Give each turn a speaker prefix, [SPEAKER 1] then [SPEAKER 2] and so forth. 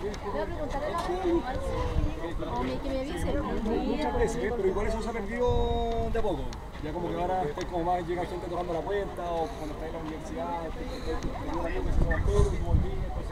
[SPEAKER 1] Voy a preguntarle a la o que me avise.
[SPEAKER 2] Muchas veces, pero igual eso se ha perdido de a poco. Ya como que ahora es como más llega gente tocando la puerta o cuando está en la universidad, te digo la que se volví,